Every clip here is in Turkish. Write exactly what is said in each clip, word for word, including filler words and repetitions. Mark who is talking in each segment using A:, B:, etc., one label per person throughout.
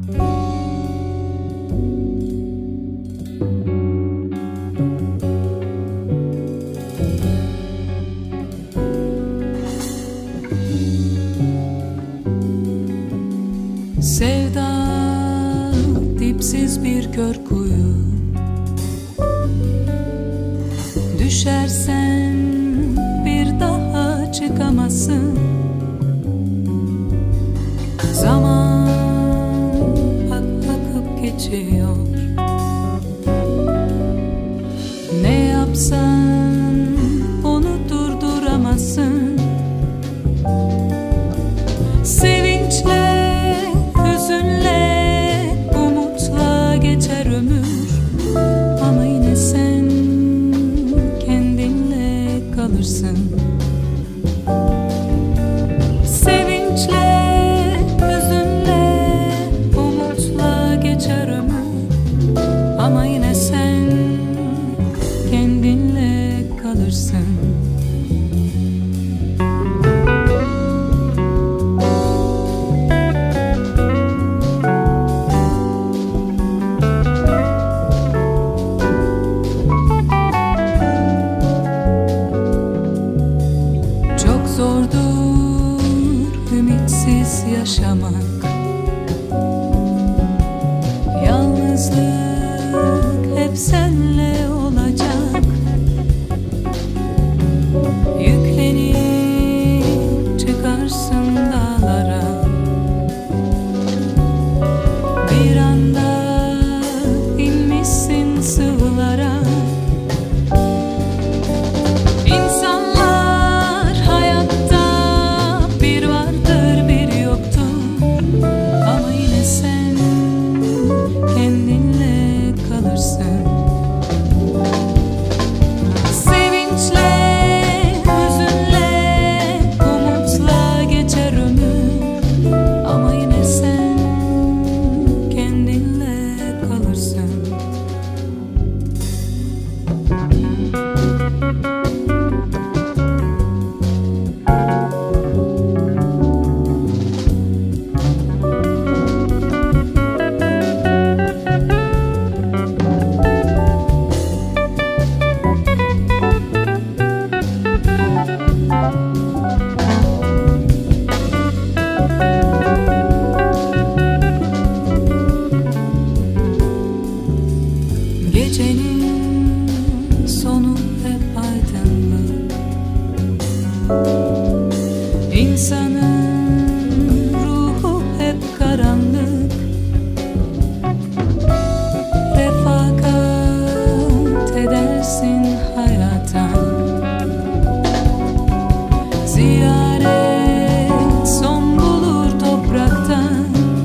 A: Sevda dipsiz bir kör kuyu, düşersen bir daha çıkamazsın. Zaman ak akıp geçiyor, ne yapsan onu durduramazsın. Sevinçle, hüzünle, umutla geçer ömür, ama yine sen kendinle kalırsın. Sevinçle, hüzünle, umutla geçer ömür, ama yine sen kendinle kalırsın. Zordur ümitsiz yaşamak, yalnızlık hep senle olacak. Yüklenip çıkarsın dağlara, bir anda inmişsin sıvılara. Gecenin sonu hep aydınlık, İnsanın ruhu hep karanlık. Refakat edersin hayata, ziyaret son bulur topraktan.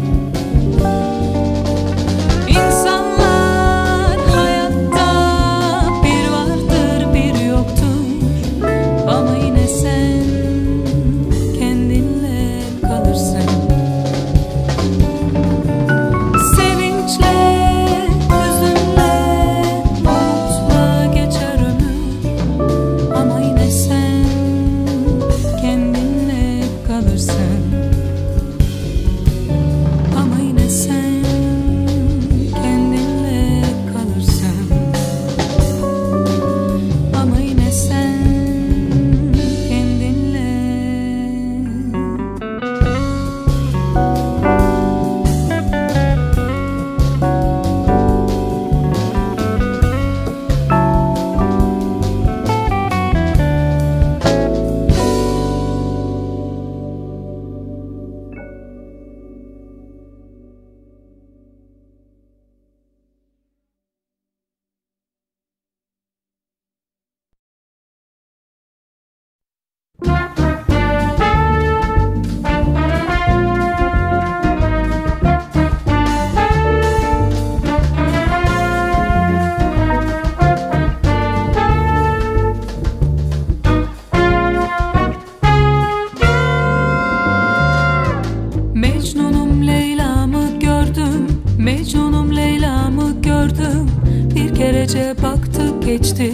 A: Mecnunum Leyla'mı gördüm, Mecnunum Leyla'mı gördüm. Bir kerece baktık geçti.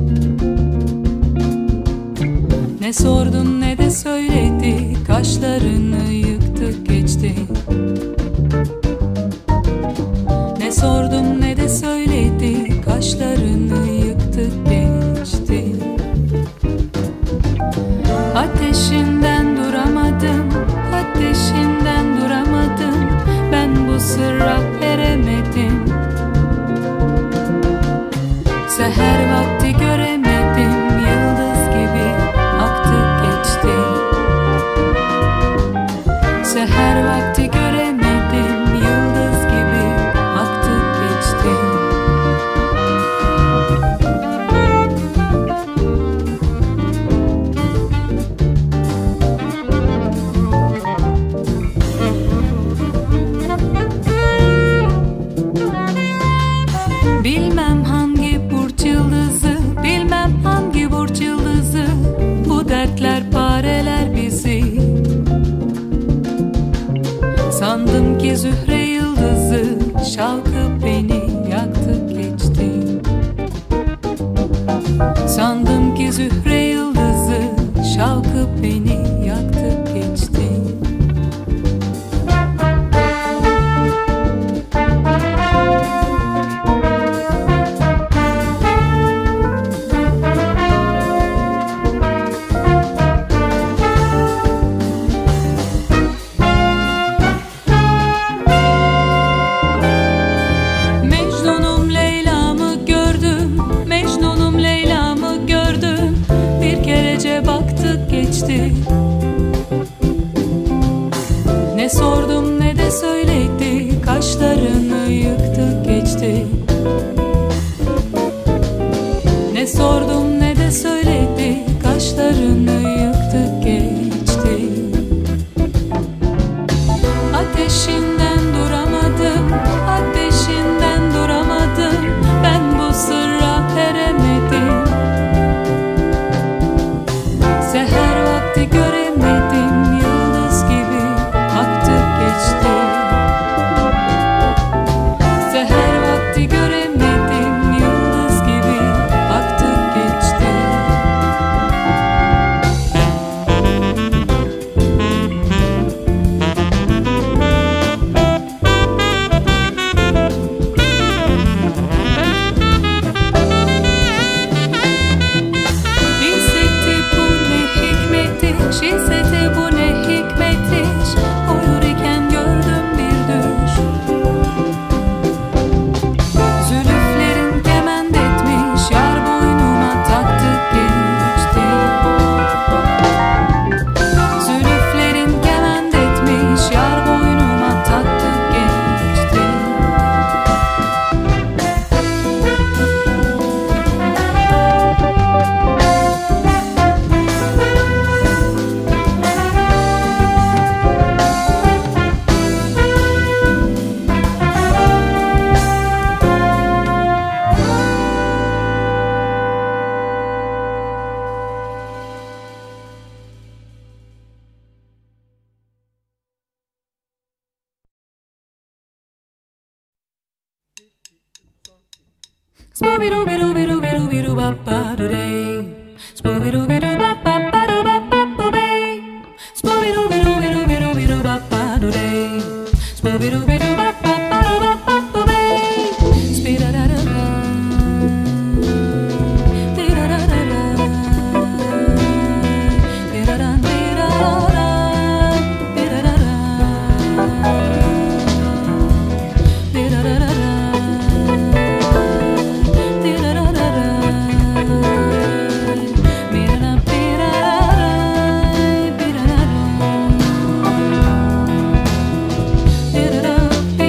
A: Ne sordun ne de söyledi, kaşlarını yıktık geçti. bu sırra eremedim. Seher vakti göremedim, yıldız gibi aktı geçti. Seher vakti göremedim, yıldız gibi aktı geçti. Bilmem hangi burç yıldızı, bilmem hangi burç yıldızı, bu dertler pareler bizi. Sandım ki Zühre yıldızı, şalkı beni yaktı geçti. Sandım ki Zühre yıldızı, şalkı beni yaktı geçti. Mecnunum Leyla'mı gördüm, Mecnunum Leyla'mı gördüm. Bir kerece baktık geçti. Ne sordum ne de söyledi, kaşlarını yıktı geçti. Ne sordum ne de söyledi, kaşlarını yıktı geçti. Ateşinden duramadım, ateşinden duramadım. Ben bu sırra eremedim. Seher vakti göremedim, yıldız gibi aktı geçti. Seher vakti göremedim, yıldız gibi aktı geçti. Bilseydi bu ne hikmetmiş, bilseydi bu ne hikmetmiş. Uyur iken gördüm bir düş. Zülüflerin kemand etmiş, yar boynuma taktı geçti. Zülüflerin kemand etmiş, yar boynuma taktı geçti. Spooby-doo-be-doo-be-doo-be-doo-ba-ba-doo-day. Spooby-doo-be-doo-ba-ba-ba-doo-ba-ba-doo-day. Spooby-doo-be-doo-be-doo-be-doo-ba-ba-doo-day. Spooby-doo-be-doo-ba-ba-ba-doo-ba-ba-doo-day. Speed-a-da-da-da. Dee-da-da-da-da. Dee-da-da, dee-da-da-da. Dee-da-da-da. Dee-da-da-da-da. Dee-da-da-da.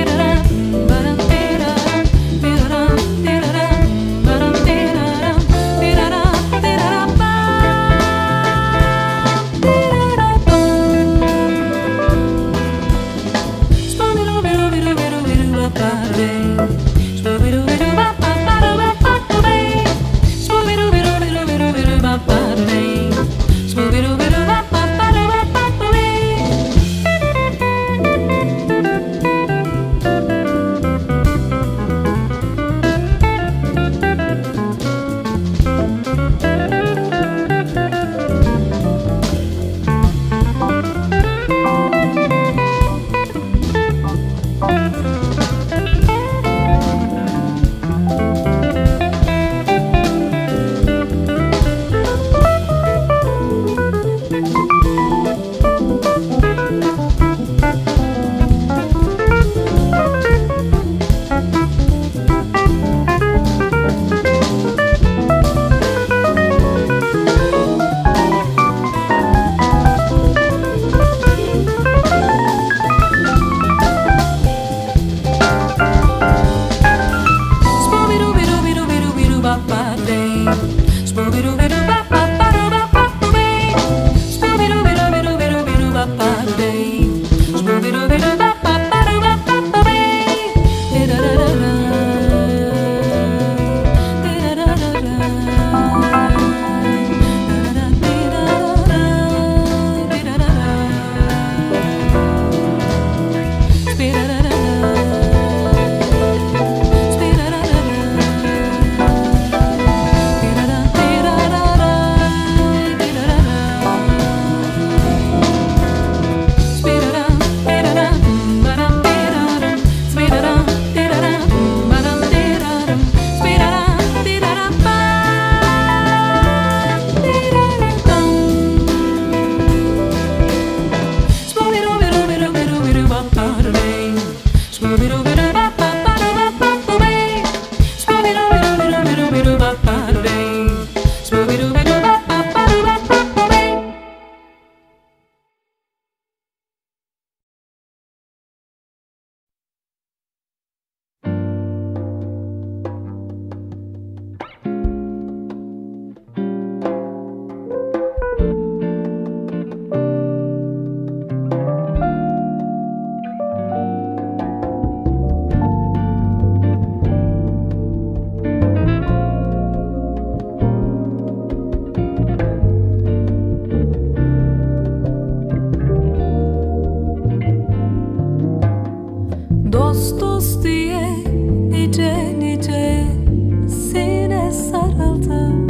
A: Dost dost diye nice nice sine sarıldım.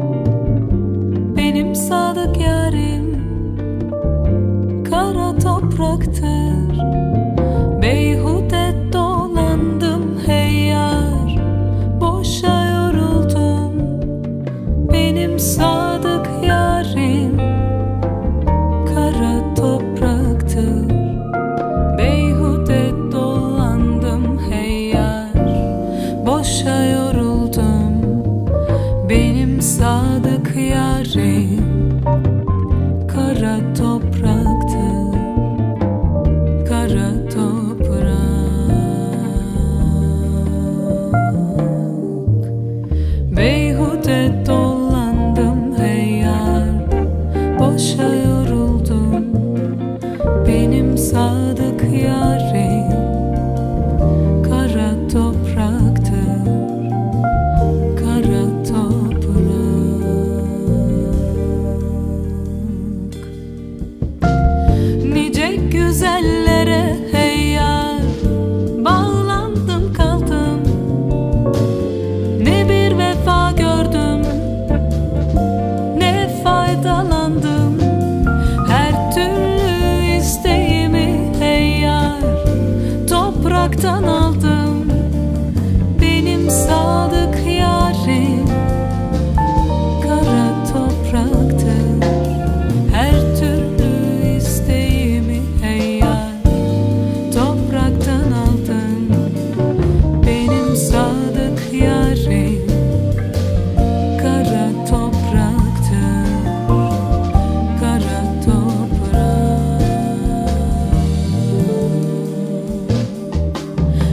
A: Benim sadık yarim kara topraktır. Beyhude dolandım hey yar, boşa yoruldum. Benim sadık yarim kara topraktır. Beyhude dolandım hey yar, boşa yoruldum. Benim sadık yarim kara topraktır, kara toprak. Beyhude dolandım hey yar, boşa yoruldum. Benim sadık yarim kara topraktır, kara toprak. Nice güzellere hey yar bağlandım kaldım. Ne bir vefa gördüm, ne faydalandım. Her türlü isteğimi hey yar topraktan aldım. Benim sadık yarim kara topraktır. Her türlü isteğimi hey yar topraktan aldım. Benim sadık yarim kara topraktır, kara toprak.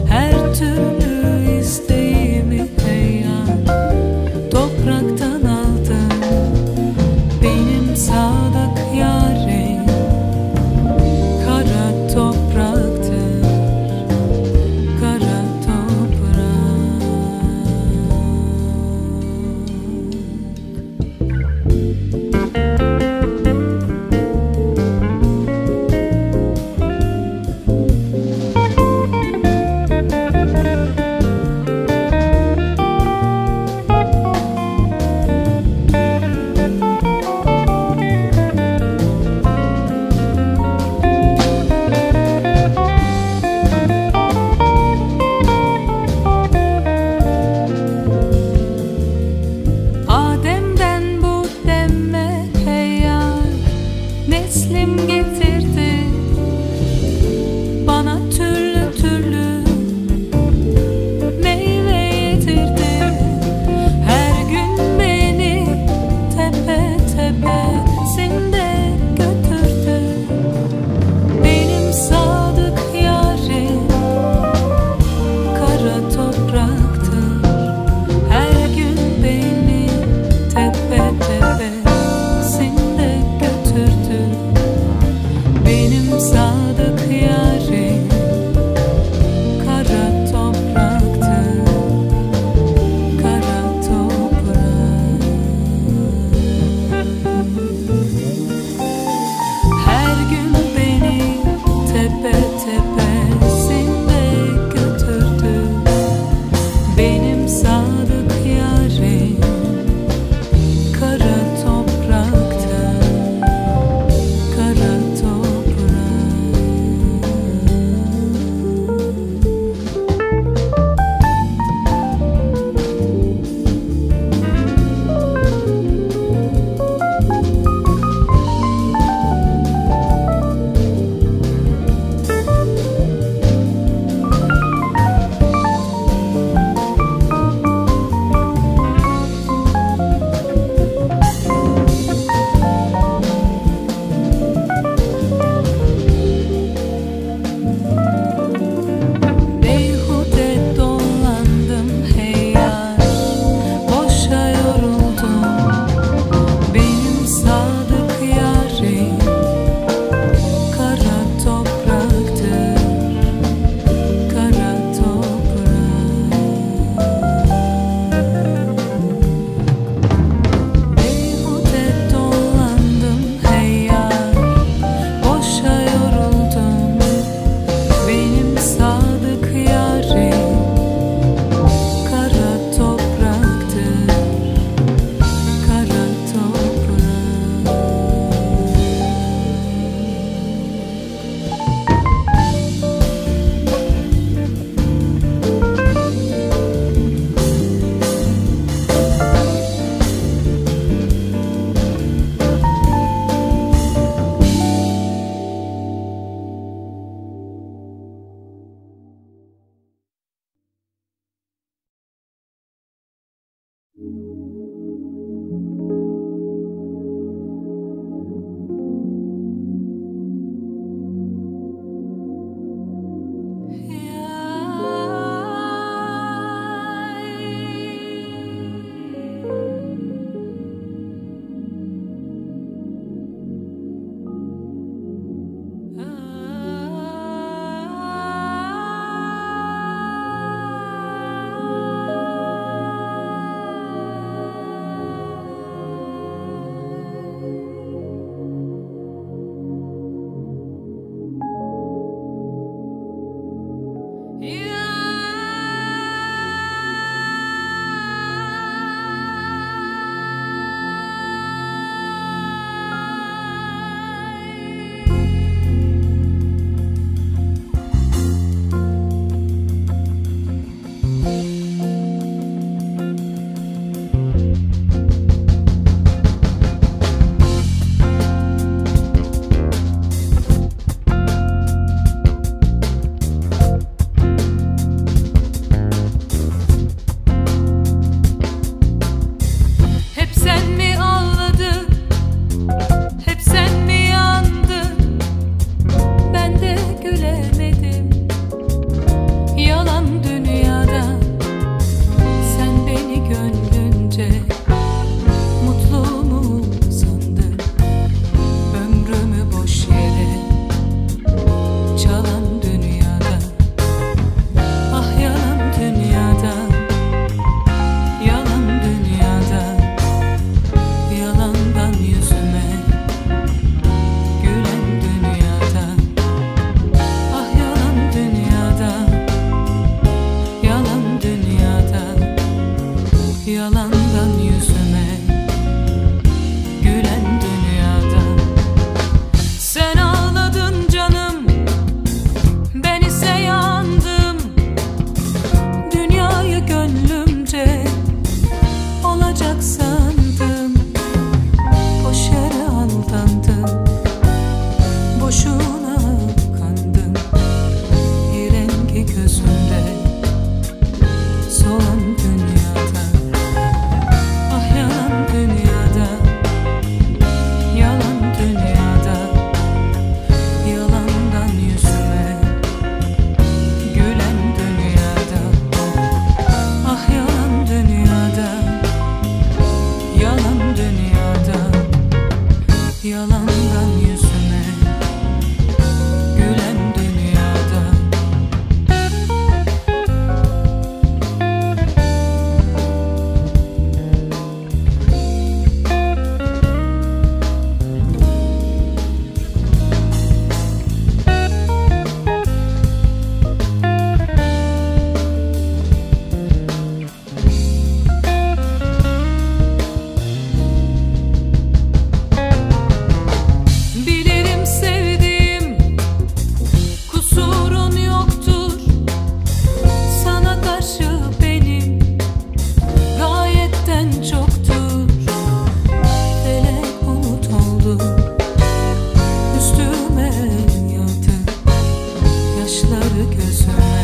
A: gözüme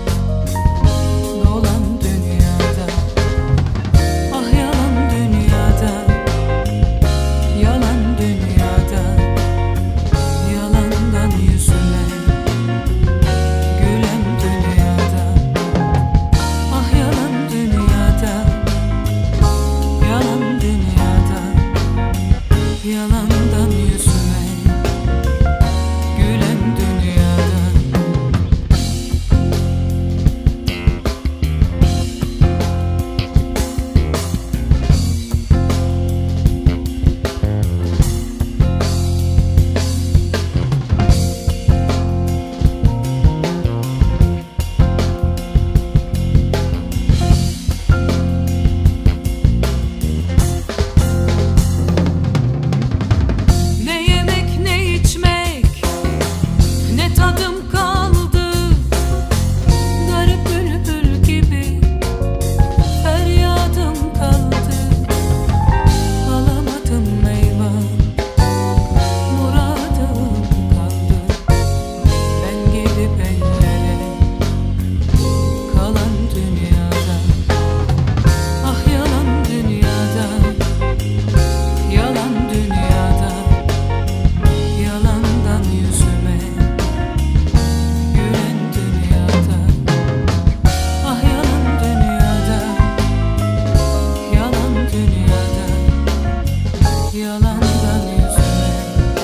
A: dolan dünyada. Ah yalan dünyada, yalan dünyada, yalandan yüzüme gülen dünyada. Ah yalan dünyada, yalan dünyada, yalandan yüzüme gülen dünyada. Ne yemek ne içmek, ne tadım kaldı. Garip bülbül gibi feryadım kaldı. Alamadım eyvah, muradım kaldı. Ben gidip ellere kalan dünyada. Ah yalan dünyada, yalan dünyada, yalandan yüzüme gülen dünyada. Ah yalan dünyada, yalan dünyada, yalandan yüzüme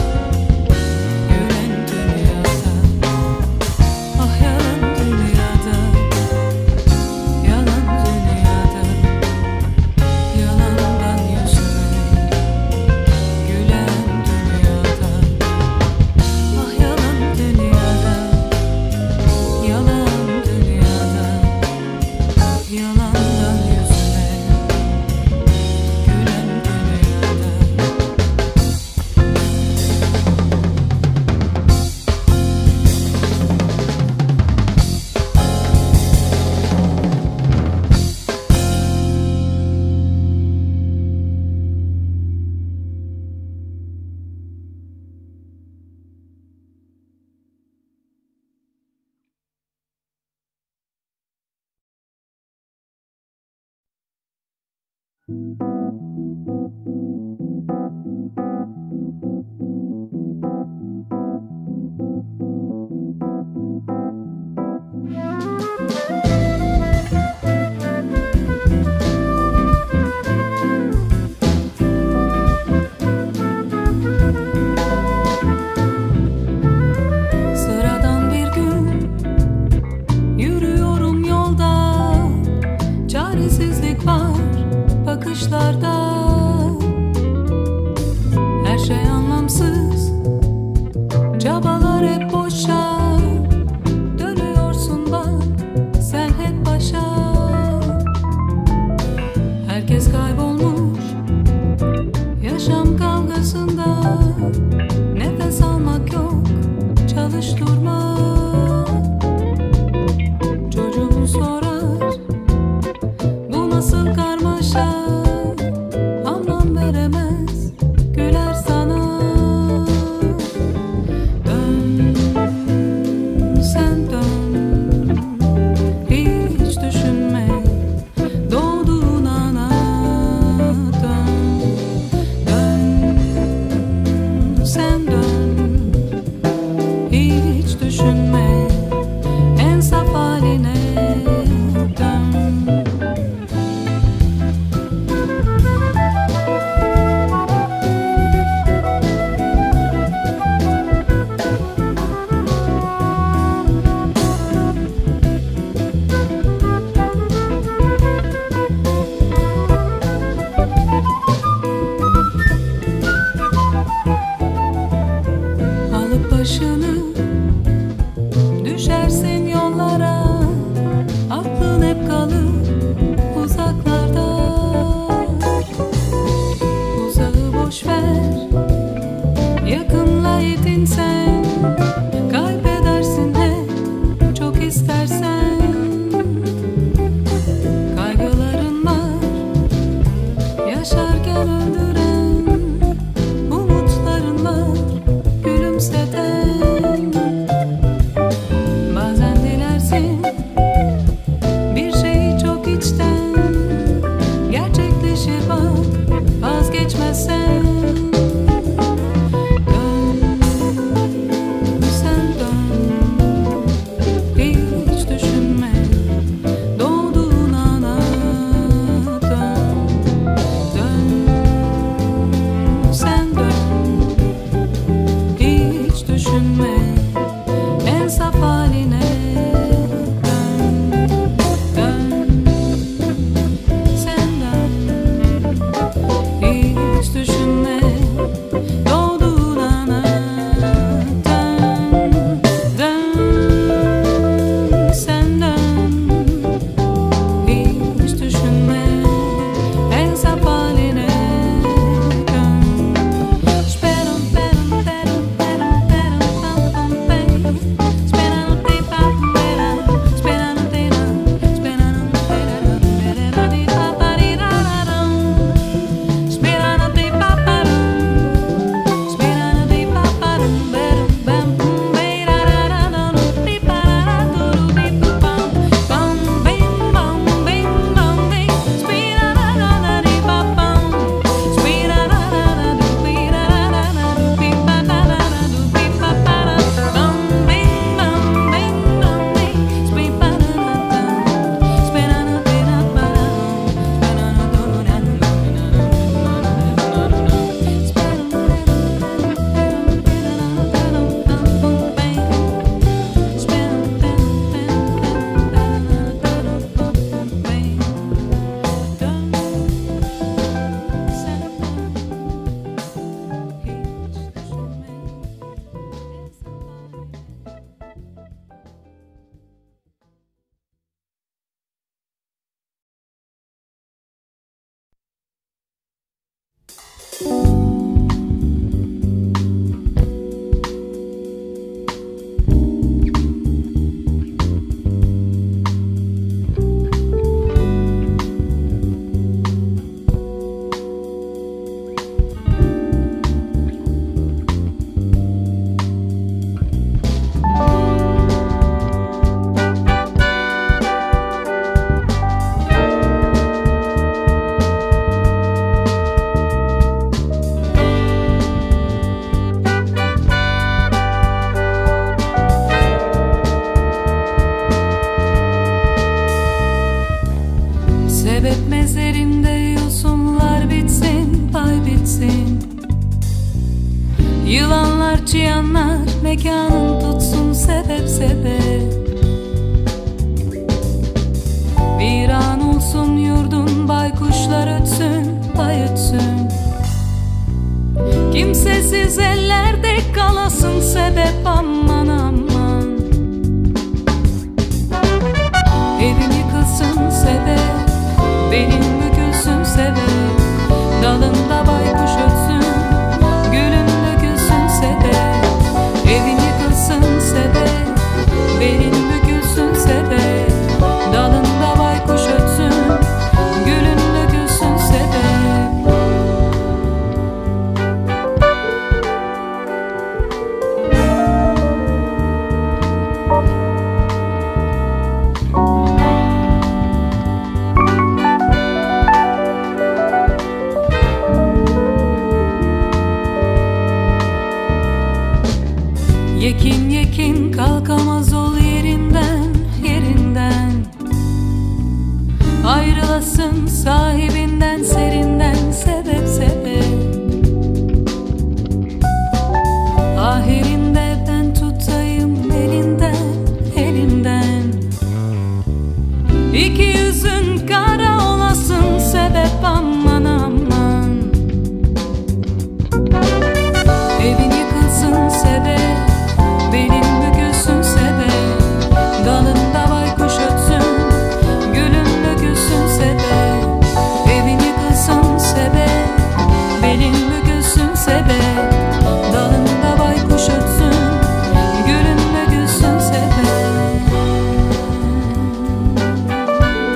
A: gülen dünyada. Ah yalan dünyada, yalan dünyada, yalandan yüzüme gülen dünyada. Ah yalan dünyada, yalan dünyada, yalandan yüzüme gülen Sıradan bir gün yürüyorum yolda, çaresizlik var bakışlarda. mekanın tutsun sebep sebep. Viran olsun yurdun, baykuşlar ötsün, bayıtsın. Kimsesiz ellerde kalasın sebep, aman aman. Evim yıkılsın sebep, benim bükülsün sebep. Dalında baykuş ötsün, gülüm dökülsün sebep. Evim yıkılsın sebep, benim bükülsün sebep. Dalında baykuş ötsün, gülüm dökülsün sebep. Yekin yekin kalkamaz ol yerinden, yerinden. Ayrılasın sahibinden, serinden sebep sebep. Ahirinde ben tutayım elinden, elinden. İki yüzün kara olasın sebep, aman aman. Evin yıkılsın sebep, benim bükülsün sebep. Dalında baykuş ötsün, gülüm dökülsün sebep. Evin yıkılsın sebep, benim bükülsün sebep. Dalında baykuş ötsün, gülüm dökülsün sebep.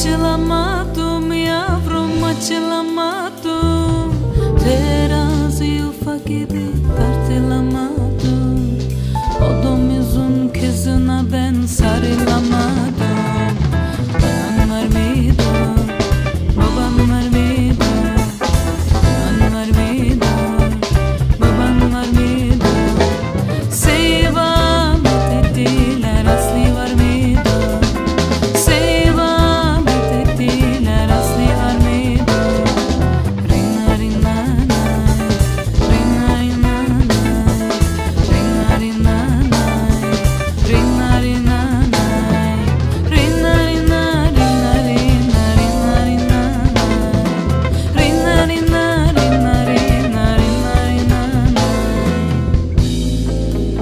A: Açılamadım yavrum, açılamadım. Terazi ufak idi, tartılamadım. O domuzun kızına ben sarılamadım. Anan var mıydı, baban var mıydı? Anan var mıydı, baban var mıydı? Sevam ettiler, aslı var mıydı? Sevam ettiler, aslı var mıydı? Rinna rinna nay, rinna rinna nay, rinna rinna nay, rinna rinna nay, rinna rinna rinna rinna rinna rinna nay, rinna rinna rinna rinna rinna rinna nay.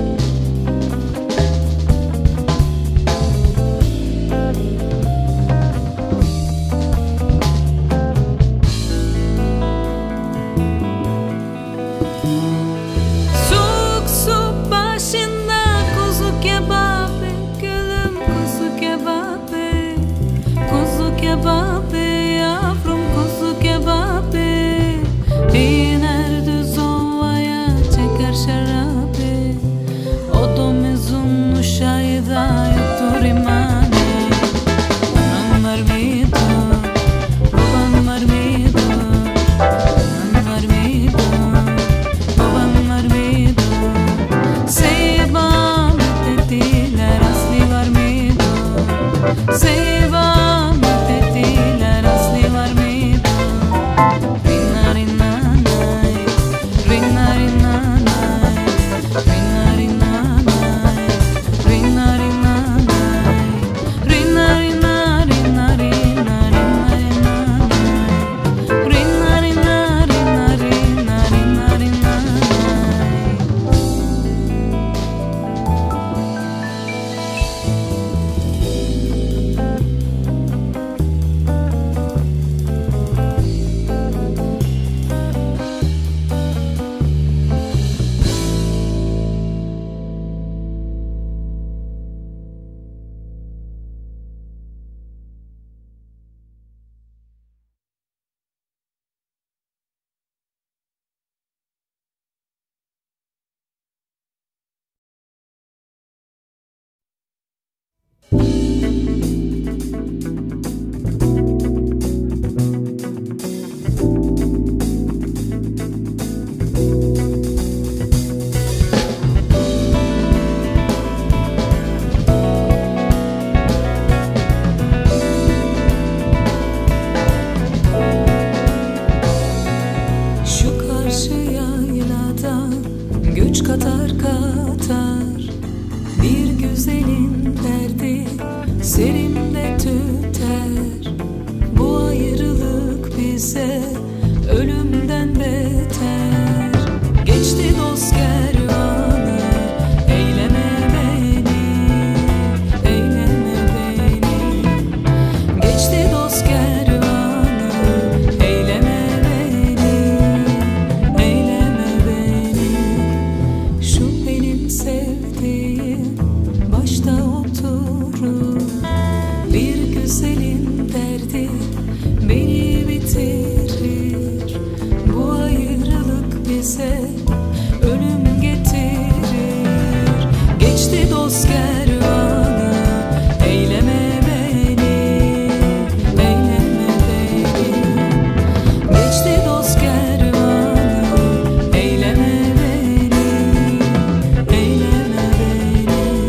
A: Soğuk su başında kuzu kebabı, gülüm kuzu kebabı, kuzu kebabı, yavrum kuzu kebabı. Biner düz ovaya çeker şarabı, o domuzun uşağı da yoktur imanı. Anan var mıydı, baban var mıydı? Anan var mıydı, baban var mıydı? Sevam ettiler, aslı var mıydı? Sevam ettiler, aslı var mıydı? Rinna rinna nay, rinna rinna nay, rinna rinna nay, rinna rinna nay, rinna rinna rinna rinna rinna rinna nay, rinna rinna rinna rinna rinna rinna nay. Şu karşı yaylada göç katar katar, bir güzelin derdi serimde tüter. Bu ayrılık bize ölümden beter. Geçti dost kervanı, eyleme beni, eyleme beni. Geçti dost kervanı, eyleme beni, eyleme beni. Şu benim sevdiğim başta oturur, bir güzelin derdi beni bitirir. Bu ayrılık bize ölüm getirir. Geçti dost kervanı, eyleme beni, eyleme beni. Geçti dost kervanı, eyleme beni, eyleme beni.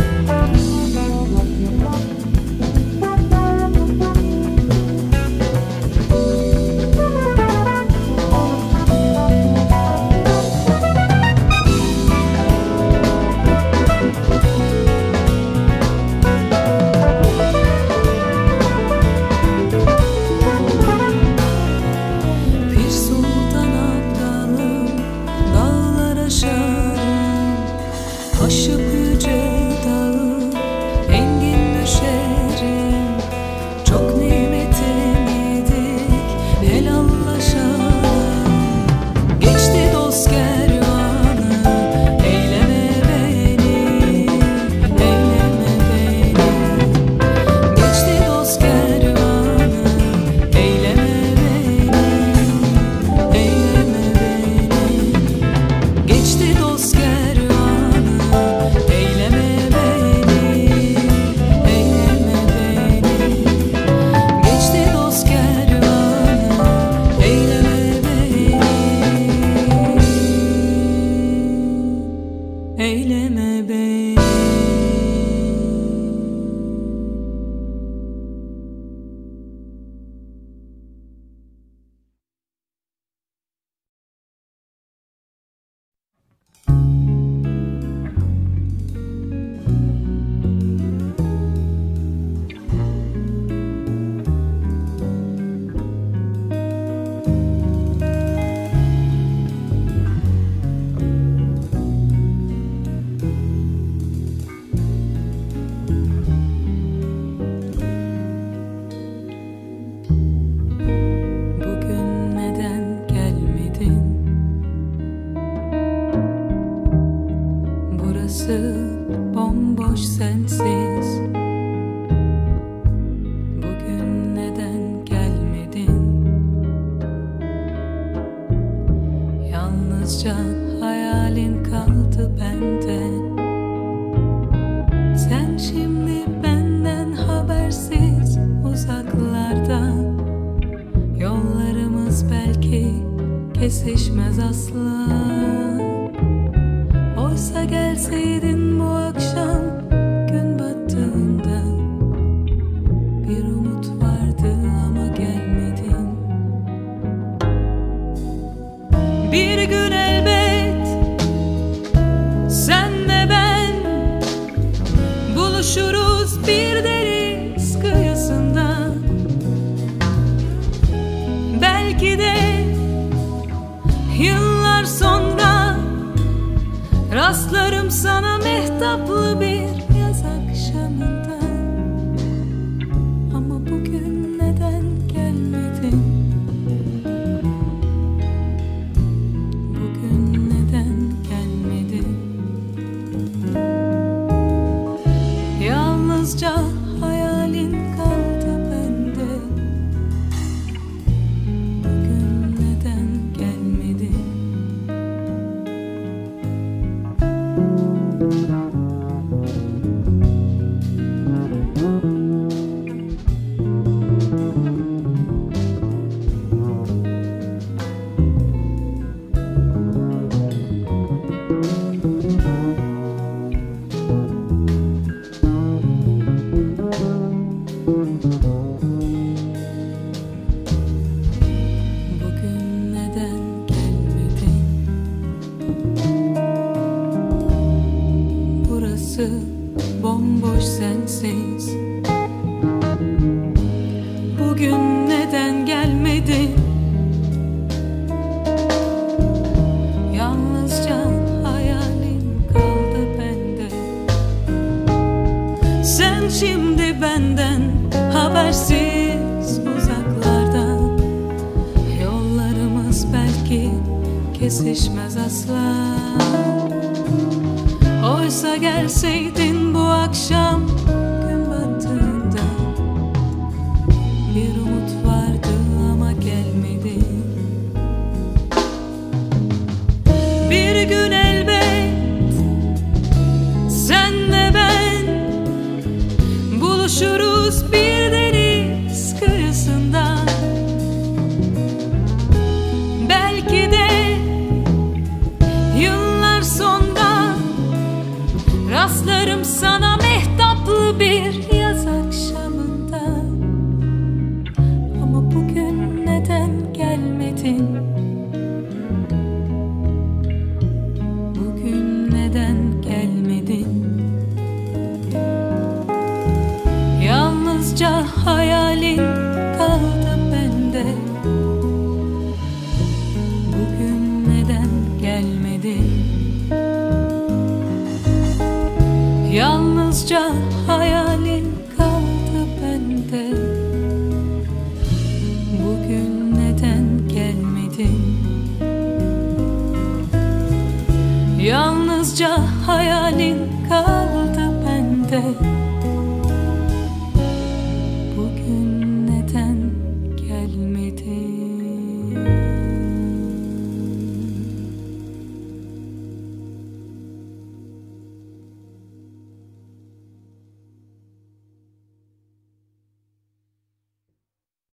A: Bir sultan abdalım, dağlar aşarım, aşıp yüce dağı, engin düşerim. Çok nimetin yedik, helallaşalım. Geçti dost kervanı, eyleme beni, eyleme beni. Geçti dost kervanı, eyleme beni. Bomboş sensiz. Bugün neden gelmedin? Yalnızca hayalin kaldı bende. Sen şimdi benden habersiz uzaklarda. Yollarımız belki kesişmez asla. Oysa gelseydin bu akşam gün battığında, bir umut vardı ama gelmedin. Bir gün elbet senle ben buluşuruz bir deniz kıyısında. Belki de yıllar sonra rastlarım sana mehtaplı bir yaz akşamında. Ama bugün neden gelmedin? Bugün neden gelmedin? Yalnızca hayalin kaldı bende. Bugün neden gelmedin? Bugün neden gelmedin? Burası bomboş sensiz. Bugün neden gelmedin? Yalnızca hayalin kaldı bende. Sen şimdi benden habersiz uzaklarda. Yollarımız belki kesişmez asla. Oysa gelseydin bu akşam gün battığında, bir umut vardı ama gelmedi. Bir gün elbet senle ben buluşuruz bir deniz kıyısında. Belki de yıllar sonra rastlarım sana mehtaplı bir yaz akşamında. Ama bugün neden gelmedin? Bugün neden gelmedin? Yalnızca hayalin kaldı bende. Bugün neden gelmedin? Yalnızca hayalin kaldı bende. Bugün neden gelmedin? Yalnızca hayalin kaldı bende.